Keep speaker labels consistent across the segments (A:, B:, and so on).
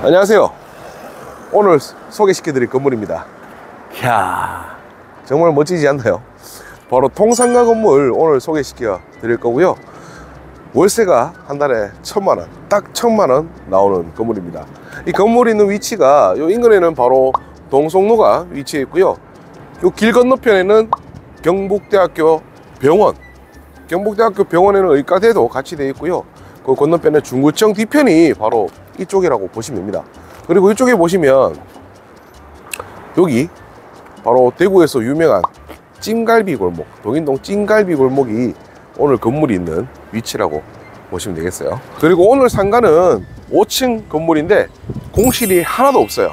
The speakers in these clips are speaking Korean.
A: 안녕하세요. 오늘 소개시켜드릴 건물입니다. 이야, 정말 멋지지 않나요? 바로 통상가 건물 오늘 소개시켜 드릴 거고요. 월세가 한 달에 1,000만원, 딱 1,000만원 나오는 건물입니다. 이 건물이 있는 위치가 요 인근에는 바로 동성로가 위치해 있고요. 요 길 건너편에는 경북대학교 병원, 경북대학교 병원에는 의과대도 같이 되어 있고요. 그 건너편에 중구청 뒤편이 바로 이쪽이라고 보시면 됩니다. 그리고 이쪽에 보시면 여기 바로 대구에서 유명한 찜갈비 골목, 동인동 찜갈비 골목이 오늘 건물이 있는 위치라고 보시면 되겠어요. 그리고 오늘 상가는 5층 건물인데 공실이 하나도 없어요.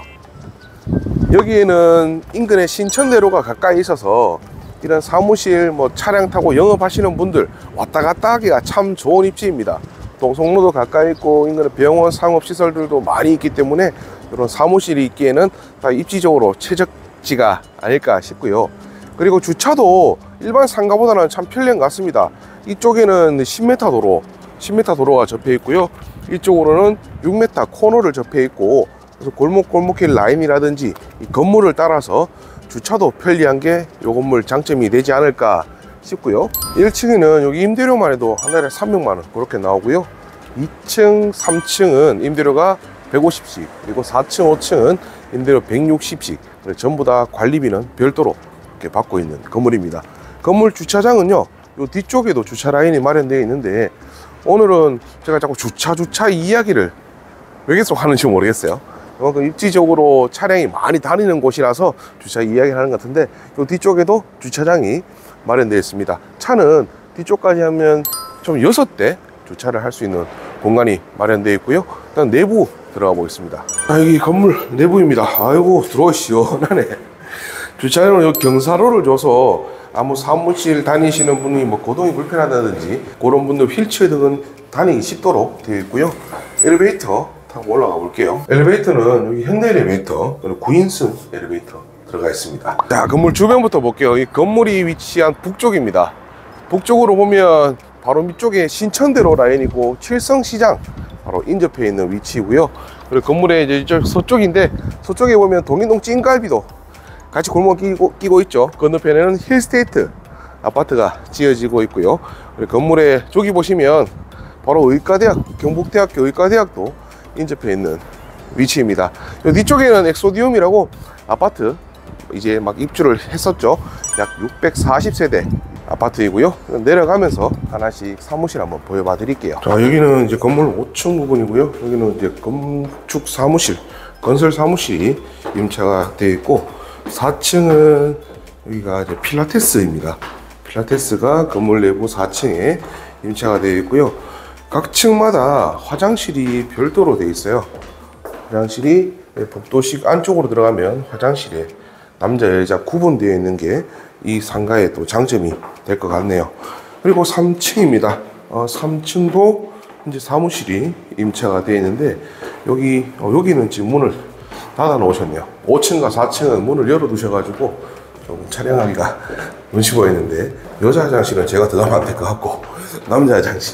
A: 여기에는 인근에 신천대로가 가까이 있어서 이런 사무실, 차량 타고 영업하시는 분들 왔다 갔다 하기가 참 좋은 입지입니다. 동성로도 가까이 있고 인근에 병원, 상업시설들도 많이 있기 때문에 이런 사무실이 있기에는 다 입지적으로 최적지가 아닐까 싶고요. 그리고 주차도 일반 상가보다는 참 편리한 것 같습니다. 이쪽에는 10m 도로가 접해 있고요. 이쪽으로는 6m 코너를 접해 있고, 그래서 골목골목길 라인이라든지 이 건물을 따라서 주차도 편리한 게 이 건물 장점이 되지 않을까 싶고요. 1층에는 여기 임대료만 해도 한 달에 300만원 그렇게 나오고요. 2층, 3층은 임대료가 150씩, 그리고 4층, 5층은 임대료 160씩, 전부 다 관리비는 별도로 이렇게 받고 있는 건물입니다. 건물 주차장은요, 요 뒤쪽에도 주차 라인이 마련되어 있는데, 오늘은 제가 자꾸 주차 이야기를 왜 계속 하는지 모르겠어요. 그만큼 입지적으로 차량이 많이 다니는 곳이라서 주차 이야기를 하는 것 같은데, 요 뒤쪽에도 주차장이 마련되어 있습니다. 차는 뒤쪽까지 하면 좀 6대 주차를 할 수 있는 공간이 마련되어 있고요. 일단 내부 들어가 보겠습니다. 여기 건물 내부입니다. 아이고, 들어와 시원하네. 주차장은 여기 경사로를 줘서 아무 사무실 다니시는 분이 거동이 불편하다든지 그런 분들 휠체어 등은 다니기 쉽도록 되어 있고요. 엘리베이터 타고 올라가 볼게요. 엘리베이터는 여기 현대 엘리베이터, 그리고 9인승 엘리베이터 들어가 있습니다. 자, 건물 주변부터 볼게요. 이 건물이 위치한 북쪽입니다. 북쪽으로 보면 바로 밑쪽에 신천대로 라인이고 칠성시장 바로 인접해 있는 위치고요. 그리고 건물의 이제 이쪽 서쪽인데, 서쪽에 보면 동인동 찜갈비도 같이 골목 끼고 있죠. 건너편에는 힐스테이트 아파트가 지어지고 있고요. 그리고 건물에 저기 보시면 바로 의과대학, 경북대학교 의과대학도 인접해 있는 위치입니다. 뒤쪽에는 엑소디움이라고 아파트 이제 막 입주를 했었죠. 약 640세대 아파트이고요. 내려가면서 하나씩 사무실 한번 보여봐 드릴게요. 자, 여기는 이제 건물 5층 부분이고요. 여기는 이제 건축 사무실, 건설 사무실이 임차가 되어 있고, 4층은 여기가 이제 필라테스입니다. 필라테스가 건물 내부 4층에 임차가 되어 있고요. 각 층마다 화장실이 별도로 되어 있어요. 화장실이 복도식 안쪽으로 들어가면 화장실에 남자 여자 구분되어 있는 게 이 상가의 또 장점이 될 것 같네요. 그리고 3층입니다. 3층도 이제 사무실이 임차가 되어 있는데, 여기는 지금 문을 닫아 놓으셨네요. 5층과 4층은 문을 열어 두셔가지고 좀 촬영하기가 눈치 보이는데, 여자 화장실은 제가 들어가면 안 될 것 같고, 남자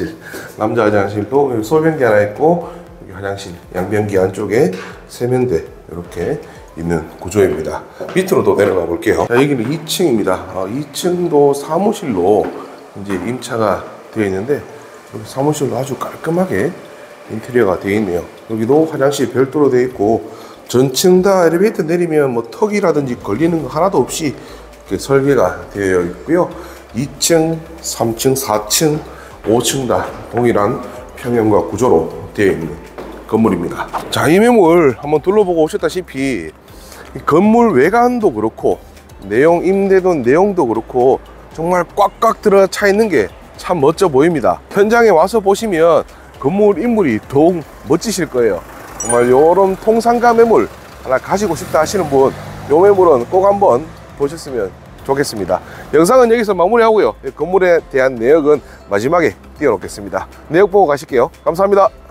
A: 화장실도 여기 소변기 하나 있고, 여기 화장실 양변기 안쪽에 세면대 이렇게 있는 구조입니다. 밑으로도 내려가 볼게요. 자, 여기는 2층입니다. 2층도 사무실로 이제 임차가 되어 있는데, 여기 사무실도 아주 깔끔하게 인테리어가 되어 있네요. 여기도 화장실 별도로 되어 있고, 전층 다 엘리베이터 내리면 턱이라든지 걸리는 거 하나도 없이 이렇게 설계가 되어 있고요. 2층, 3층, 4층, 5층 다 동일한 평형과 구조로 되어 있는 건물입니다. 자, 이 매물 한번 둘러보고 오셨다시피 이 건물 외관도 그렇고 임대돈 내용도 그렇고 정말 꽉꽉 들어차 있는 게 참 멋져 보입니다. 현장에 와서 보시면 건물 인물이 더욱 멋지실 거예요. 정말 요런 통상가 매물 하나 가지고 싶다 하시는 분, 요 매물은 꼭 한번 보셨으면 좋겠습니다. 영상은 여기서 마무리하고요. 건물에 대한 내역은 마지막에 띄워놓겠습니다. 내역 보고 가실게요. 감사합니다.